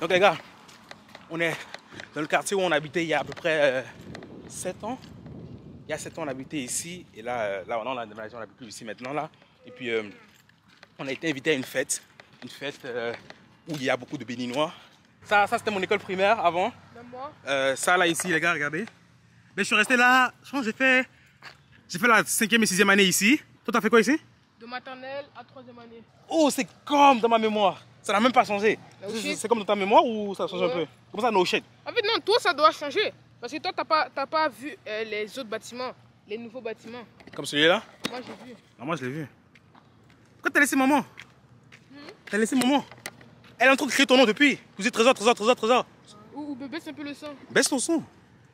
Donc les gars, on est dans le quartier où on habitait il y a à peu près 7 ans. Il y a 7 ans on habitait ici et là on a déménagé, on n'habite plus ici maintenant là. Et puis on a été invité à une fête où il y a beaucoup de Béninois. Ça c'était mon école primaire avant. Même moi. Ça là ici les gars, regardez. Mais je suis resté là, je pense que j'ai fait la 5e et 6e année ici. Toi t'as fait quoi ici? De maternelle à 3e année. Oh c'est comme dans ma mémoire. Ça n'a même pas changé. C'est comme dans ta mémoire ou ça a changé un peu? Comme ça, no shit. En fait, non, toi, ça doit changer. Parce que toi, t'as pas vu les autres bâtiments, les nouveaux bâtiments. Comme celui-là? Moi, j'ai vu. Ah, moi, je l'ai vu. Pourquoi t'as laissé maman? T'as laissé maman? Elle est en train de crier ton nom depuis. Vous êtes trésor. Ou baisse un peu le son. Baisse ton son.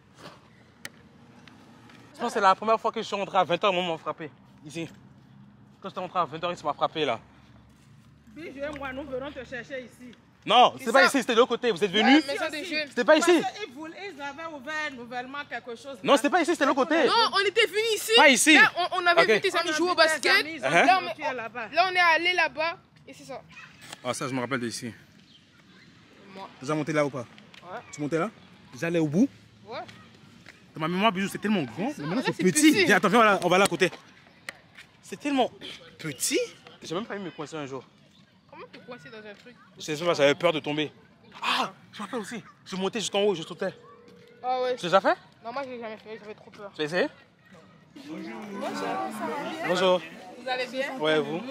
Je pense que c'est la première fois que je suis rentré à 20h, maman m'a frappé. Ici. Quand je suis rentré à 20h, il m'a frappé là. Bijou et moi, nous venons te chercher ici. Non, c'est pas ici, c'était de l'autre côté. Vous êtes venus? Mais ça, des jeunes. C'était pas ici. Ils avaient ouvert nouvellement quelque chose. Non, c'était pas ici, c'était de l'autre côté. Non, on était venus ici. Pas ici. Là, on avait vu tes amis jouer au basket. Là, on est allé là-bas. Et c'est ça. Ah, ça, je me rappelle d'ici. Moi. Tu as monté là ou pas? Ouais. Tu montais là? J'allais au bout. Ouais. Dans ma mémoire, Bijou, c'est tellement grand. Mais maintenant, là, c'est petit. Viens, attends, viens, on va là à côté. C'est tellement petit. J'ai même failli me coincer un jour. Comment tu es coincé dans un truc? Je sais pas, j'avais peur de tomber. Ah, je me rappelle aussi. Je montais jusqu'en haut, je sautais. Ah ouais. Tu l'as déjà fait? Non, moi, je l'ai jamais fait. J'avais trop peur. Tu as essayé? Bonjour, ça va bien? Bonjour. Vous allez bien? Ouais, vous?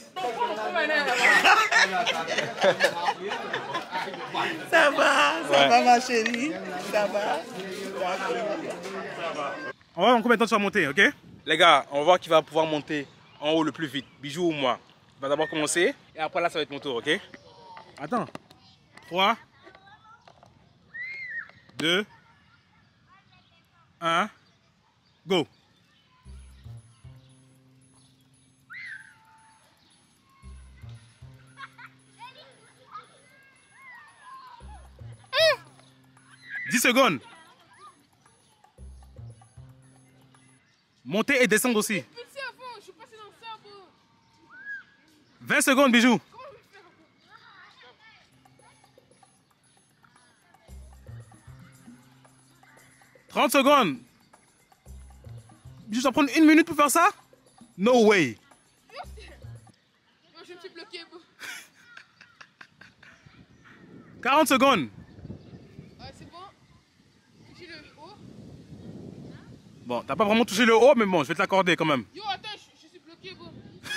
Ça va ma chérie, ça va. On va voir en combien de temps tu vas monter, ok? Les gars, on va voir qui va pouvoir monter en haut le plus vite. Bijou ou moi? On va d'abord commencer et après là, ça va être mon tour, ok? Attends. 3, 2, 1, go! « 10 secondes. Monter et descendre aussi. 20 secondes, Bijou. 30 secondes. Bijou, ça prend 1 minute pour faire ça? No way. Je me suis bloqué. 40 secondes. C'est bon. Toucher le haut. Bon, t'as pas vraiment touché le haut, mais bon, je vais te l'accorder quand même. Yo, attends, je suis bloqué, bro.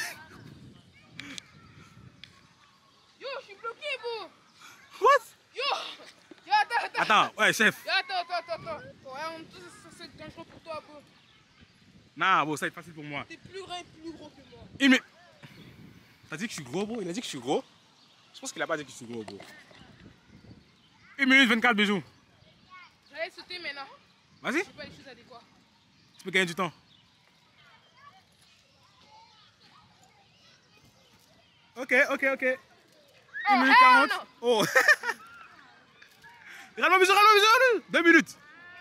Yo, je suis bloqué, bro. What? Yo, attends. Attends, ouais, chef. Yo, attends. Ouais, c'est dangereux pour toi, bro. Non, bon, ça va être facile pour moi. T'es plus grand et plus gros que moi. T'as dit que je suis gros, bro? Il a dit que je suis gros? Je pense qu'il a pas dit que je suis gros, bro. 1 minute 24, Bijou. J'allais sauter maintenant. Vas-y. Je fais pas les choses adéquates. Tu peux gagner du temps. Ok. 1 minute 40. Non. Oh. Regarde-moi, Bijou. 2 minutes.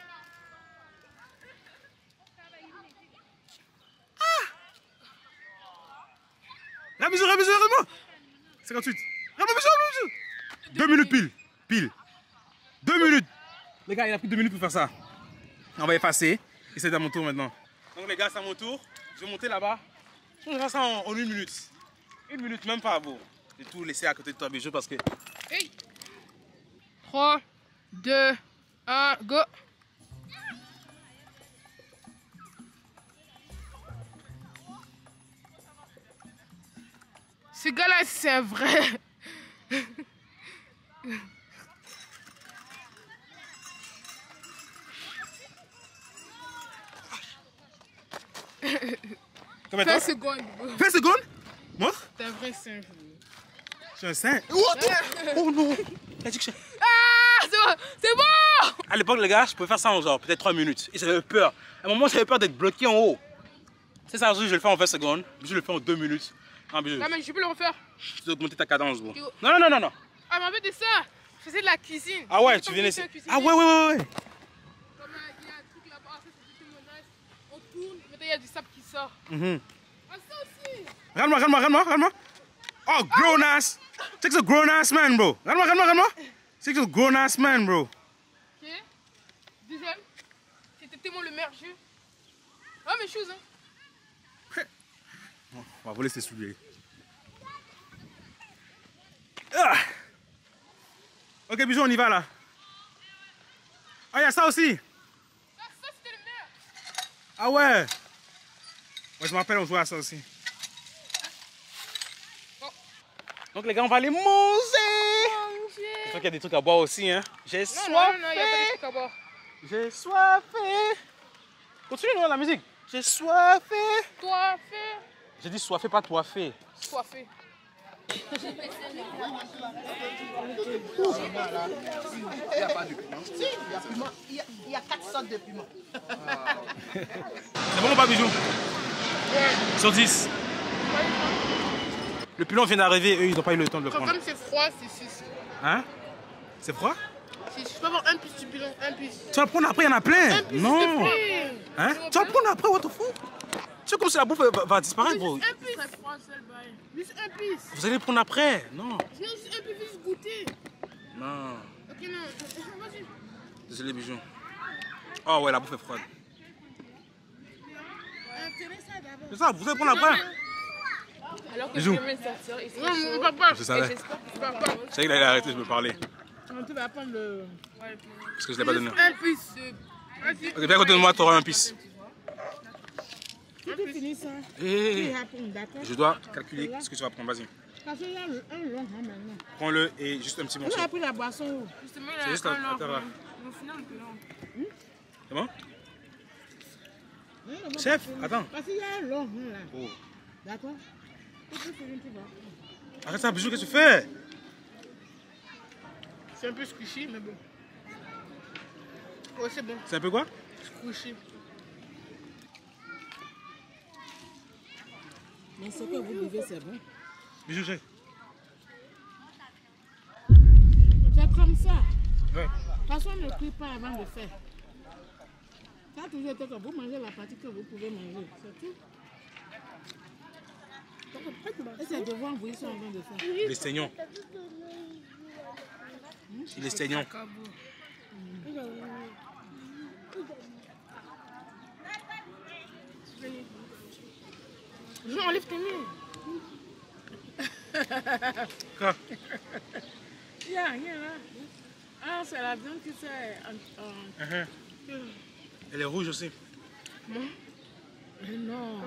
Regarde-moi. 58. Regarde-moi, Bijou. 2 minutes pile. 2 minutes. Les gars, il a pris 2 minutes pour faire ça. On va effacer. Et c'est à mon tour maintenant. Donc les gars, c'est à mon tour. Je vais monter là-bas. Je vais faire ça en 1 minute. 1 minute, même pas, beau. J'ai tout laissé à côté de toi, Bijou, parce que... Hey. 3, 2, 1, go. Ce gars-là, c'est un vrai. Combien de 20 temps? secondes. 20 secondes? Montre. T'es un vrai singe. Je suis un saint. Oh non. Il a dit que je... Ah, c'est bon. À l'époque, les gars, je pouvais faire ça en genre peut-être 3 minutes. Et j'avais peur. À un moment, j'avais peur d'être bloqué en haut. C'est ça, je le fais en 20 secondes. Je le fais en 2 minutes. Non, mais je peux le refaire. Je dois augmenter ta cadence, bro. Yo. Non. Ah, mais en fait, c'est ça. Je faisais de la cuisine. Ah ouais, tu viens ici. Ah ouais. Comme il y a un truc là-bas, ça c'est tout mon âge. On tourne, maintenant il y a du sable qui sort. Ah, ça aussi. Regarde-moi. Oh, grown ass. C'est que c'est grown ass man, bro. Regarde-moi. C'est que grown ass man, bro. Ok. Deuxième, c'était tellement le meilleur jeu. Ah, mes choses, hein. On va voler ses souliers. Ah. Ok, bisous, on y va là. Ah, il y a ça aussi. Ça c'était le meilleur. Ah ouais. Ouais, je me rappelle, on jouait à ça aussi. Bon. Donc les gars, on va aller manger. J'espère qu'il y a des trucs à boire aussi, hein. J'ai soif. Non, il n'y a pas de trucs à boire. J'ai soifé. Continue, non, la musique. J'ai soifé. Toi, fais. J'ai dit soifé, pas toifé. Toi, fais. Il n'y a pas de piment. Si, il y a piment. Il y a 4 sortes de piment. C'est bon ou pas, bisous? Sur 10. Le pilon vient d'arriver, eux, ils n'ont pas eu le temps de le prendre. Comme c'est froid, c'est 6. Hein? C'est froid? 6. Je peux avoir un plus du pilon, un plus. Tu vas le prendre après, il y en a plein. Un plus, Non. s'il te plaît. Hein? Tu vas le prendre après, what the fuck? C'est comme si la bouffe va disparaître, bro. Un plus. C'est froid, c'est le bail. Juste un plus. Vous allez le prendre après. Non. Sinon, juste un peu plus goûter. Non. Ok, non. Vas-y. Désolé, bijou. Oh ouais, la bouffe est froide. C'est ça, vous allez prendre après. Alors que Bisous. je vais sortir, il sera chaud. Non, on va pas. Je savais. J'espère que tu vas pas. Je savais qu'il allait arrêter de me parler. Tu vas prendre le... Parce que je ne l'ai pas donné. Un plus. Vas-y. Ok, viens à côté de moi, tu auras un pisse. Si tu finis ça, Hey, tu vas prendre, d'accord? je dois calculer ce que tu vas prendre. Vas-y. Parce qu'il y a un long maintenant. Prends-le et juste un petit On morceau. a pris la boisson où? Justement, C'est juste un là. Au final, le pilon. C'est bon? Hein, on va Chef, pas finir. attends. Parce qu'il y a un long là. Oh. D'accord? Tu peux finir, tu vas. Arrête ça, bijou, qu'est-ce que tu fais? C'est un peu squishy, mais bon. Ouais, c'est bon. C'est un peu quoi? Squishy. Mais ce que vous buvez, c'est bon. Bijou, j'ai. C'est comme ça. Ouais. Personne ne cuit pas avant de faire. Ça a toujours été que vous mangez la partie que vous pouvez manger. C'est tout. Et c'est devant vous, ils sont en train de faire. Il est saignant. Il est saignant. Non, enlève tes mains. Quoi? Il n'y a rien là. Ah, c'est la viande qui s'est... Elle est rouge aussi. Mais non.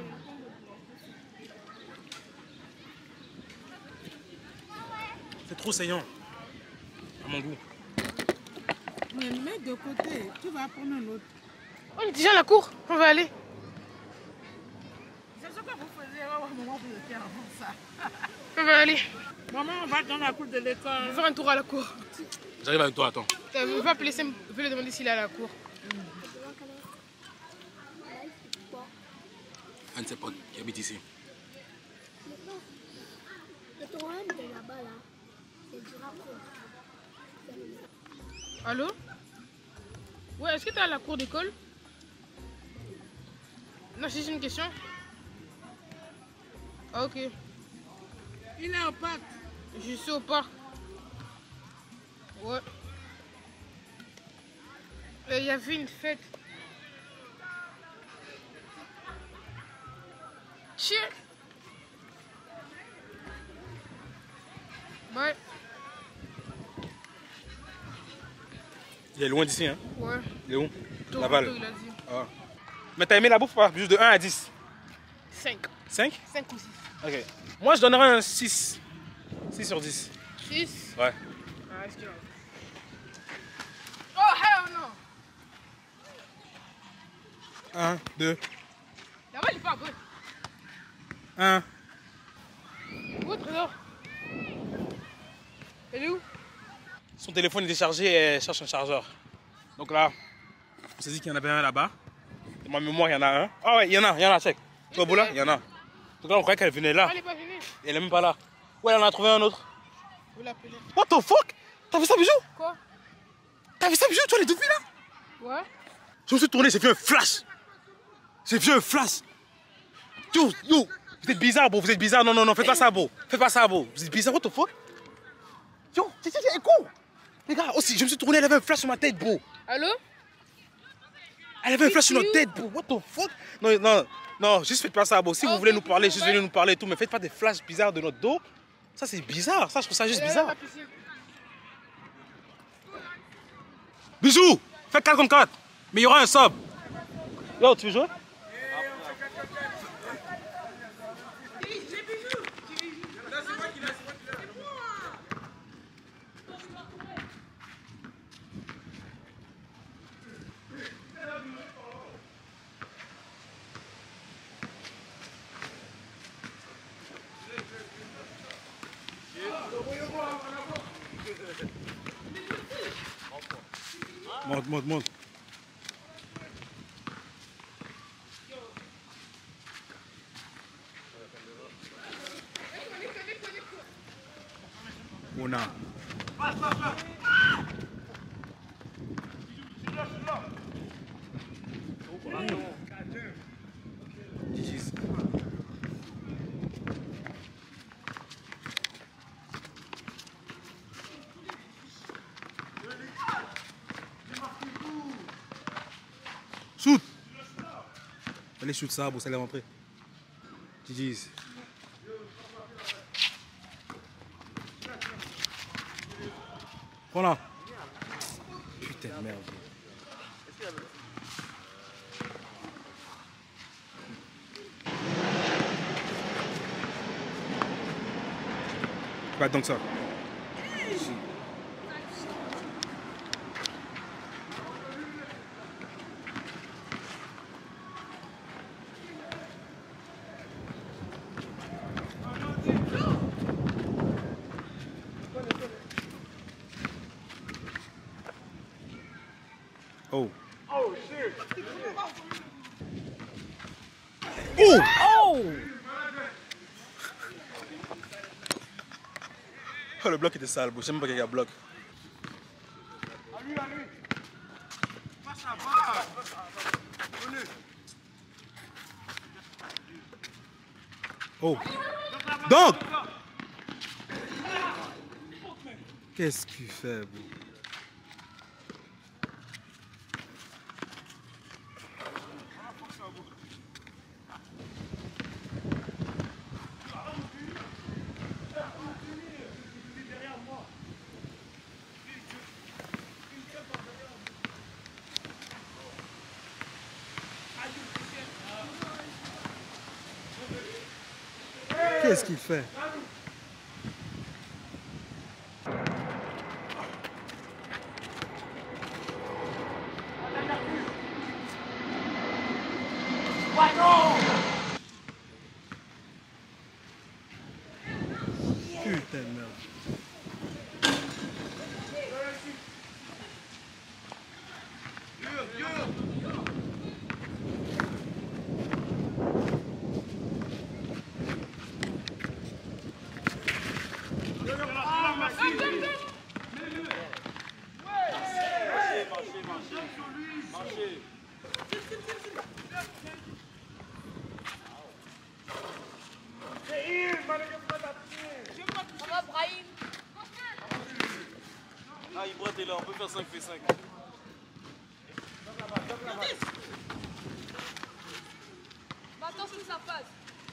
C'est trop saignant. À mon goût. Mais mets de côté, tu vas prendre un autre. On est déjà à la cour. On va aller. C'est ce que vous faisiez au moment où vous étiez avant ça. On va aller. Maman, on va dans la cour de On va l'école. faire un tour à la cour. J'arrive avec toi, attends. On va appeler Sam. Je vais lui demander s'il est à la cour. Un de ses potes qui habite ici. Le théorème de là-bas, là, c'est du raccord. Allô? Ouais, est-ce que t'es à la cour d'école? Non, c'est juste une question. Ah, ok. Il est au parc. Je suis au parc. Ouais. Il y avait une fête. Tiens. Ouais. Il est loin d'ici, hein? Ouais. Il est où? Toronto, Laval. il a dit. Ah. Mais t'as aimé la bouffe ou pas? Juste de 1 à 10. 5. 5? 5 ou 6. Ok. Moi, je donnerais un 6. 6 sur 10. 6. Ouais. Ah, est-ce qu'il y a... Oh, hell no! 1, 2, Là-bas, il est pas bon. 1. Où est Trésor? Elle est où? Son téléphone est déchargé et elle cherche un chargeur. Donc là, on s'est dit qu'il y en avait un là-bas. Dans ma mémoire, il y en a un. Ah ouais, il y en a, check. Tu vois, là, il y en a. Donc là, on croyait qu'elle venait là. Elle est pas venue. Et elle est même pas là. Ouais, elle en a trouvé un autre. Vous l'appelez. What the fuck? T'as vu ça, bijou? Quoi? T'as vu ça, bijou? Tu vois les deux filles là? Ouais. Je me suis tourné, j'ai fait un flash. J'ai fait un flash. Yo, vous êtes bizarre, bro, vous êtes bizarre. Non, faites pas ça, bro. Faites pas ça, bro. Vous êtes bizarre, what the fuck? Yo, c'est écho. Les gars, aussi, je me suis tourné, elle avait un flash sur ma tête, bro. Allô? Elle avait un flash sur notre tête, bro. What the fuck? Non, non, non, juste faites pas ça, bro. Si vous voulez nous parler, juste venez nous parler et tout, mais faites pas des flashs bizarres de notre dos. Ça, c'est bizarre. Ça, je trouve ça juste bizarre. Bisous! Faites 4 contre 4. Mais il y aura un sub. Yo, tu veux jouer? Monte, monte, monte. On a. Shoot! Allez, shoot ça, vous allez rentrer. GG's. Voilà. Putain de merde. Pas donc ça. Oh. Oh shit. Oh. Oh. Oh, le bloc était sale, je sais même pas qu'il y a bloc. À lui, à lui. Passe la barre. Oh. Donc. Qu'est-ce qu'il fait, bro? Qu'est-ce qu'il fait? Putain de merde. Ah, il boite est là, on peut faire 5x5. Attends ce que ça passe.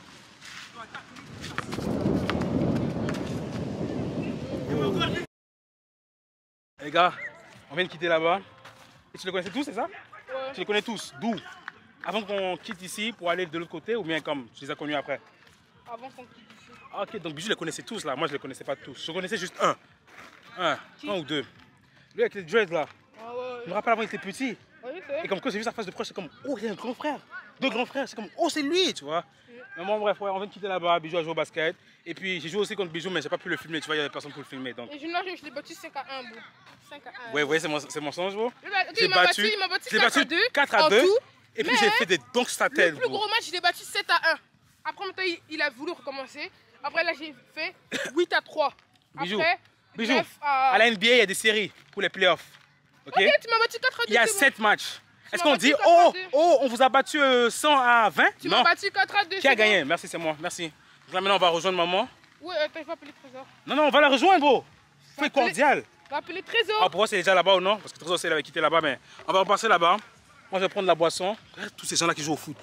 Les gars, on vient de quitter là-bas. Et tu les connaissais tous, c'est ça? Ouais. Tu les connais tous. D'où? Avant qu'on quitte ici pour aller de l'autre côté ou bien comme tu les as connus après? Avant qu'on quitte ici. Ah, ok, donc Bijou les connaissait tous là. Moi je les connaissais pas tous. Je connaissais juste un. Un ou deux. Lui avec les dreads là. Ah ouais. Je me rappelle avant il était petit. Ouais, c'est. Et comme quand j'ai vu sa face de proche, c'est comme oh il y a un grand frère. Deux grands frères, c'est comme oh c'est lui, tu vois. Mais bon bref, ouais, on vient de quitter là-bas, Bijou a joué au basket. Et puis j'ai joué aussi contre Bijou mais j'ai pas pu le filmer, tu vois, il y avait personne pour le filmer. Donc. Et Junior, je l'ai battu 5-1, bro. 5-1. Ouais, c'est mon sens, bro. Il m'a battu 4 à 2. Et puis j'ai fait des donks sur ta tête, Le plus gros match, je l'ai battu 7-1. Après, maintenant, il a voulu recommencer. Après, là, j'ai fait 8-3. Bijou, Après, Bijou, 9 à... à la NBA, il y a des séries pour les playoffs. Ok, Ok, tu m'as battu 4-2. il y a 7 matchs. Est-ce m'as qu'on battu dit 4 à oh, 2. oh, on vous a battu 100 à 20? Tu m'as battu 4-2. Qui a gagné? Merci, c'est moi. Merci. Donc là, maintenant, on va rejoindre maman. Ouais, t'as pas appelé Trésor. Non, non, on va la rejoindre, bro. Faut être cordial. On va appeler Trésor. Ah, pour voir si elle est déjà là-bas ou non. Parce que Trésor, elle avait quitté là-bas. Mais on va repasser là-bas. Moi, je vais prendre la boisson. Regarde tous ces gens-là qui jouent au foot.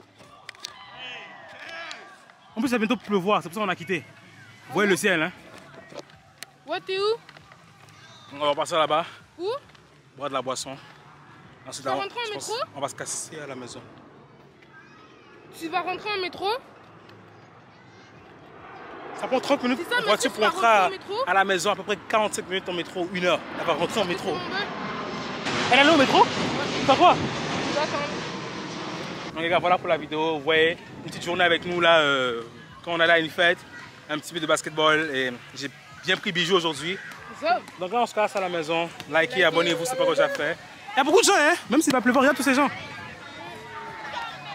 En plus, ça va bientôt pleuvoir. C'est pour ça qu'on a quitté. Vous voyez le ciel, hein? Ouais, t'es où? On va passer là-bas. Où? Boire de la boisson. Ensuite, Tu vas rentrer en métro? On va se casser à la maison. Tu vas rentrer en métro? Ça prend 30 minutes Ça, en voiture tu pour vas rentrer rentrer en métro? à la maison. À peu près 45 minutes en métro, 1 heure. Elle va rentrer en métro. En bas. Elle est allée au métro? Faire quoi? Tu vas attendre. Donc les gars, voilà pour la vidéo. Vous voyez, une petite journée avec nous là, quand on allait à une fête, un petit peu de basketball et j'ai bien pris bijoux aujourd'hui. Ça. Donc là on se casse à la maison. Likez, abonnez-vous, c'est pas quoi j'ai fait. Il y a beaucoup de gens, hein, même s'il va pleuvoir, regarde tous ces gens.